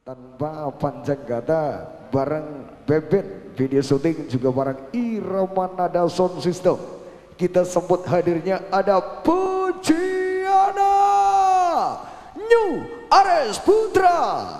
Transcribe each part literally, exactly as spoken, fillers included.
Tanpa panjang kata, bareng Beben video syuting juga bareng Irama Nada Sound System. Kita sambut hadirnya ada Pujiana New Ares Putra.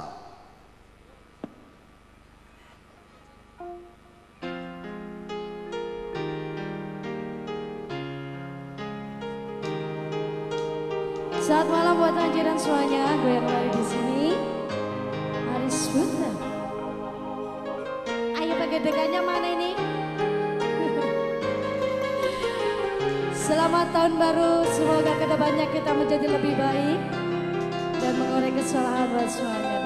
Selamat malam buat anjiran semuanya, gue yang lagi di sini. Ares Putra. Ayo tegak-tegaknya mana ini? Selamat tahun baru, semoga kedepannya kita menjadi lebih baik dan mengurangi kesalahan buat semuanya.